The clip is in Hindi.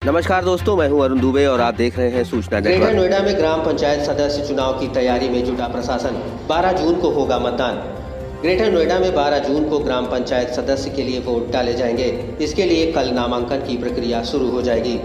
नमस्कार दोस्तों, मैं हूं अरुण दुबे और आप देख रहे हैं सूचना ग्रेटर नेटवर्क। नोएडा में ग्राम पंचायत सदस्य चुनाव की तैयारी में जुटा प्रशासन। 12 जून को होगा मतदान। ग्रेटर नोएडा में 12 जून को ग्राम पंचायत सदस्य के लिए वोट डाले जाएंगे। इसके लिए कल नामांकन की प्रक्रिया शुरू हो जाएगी।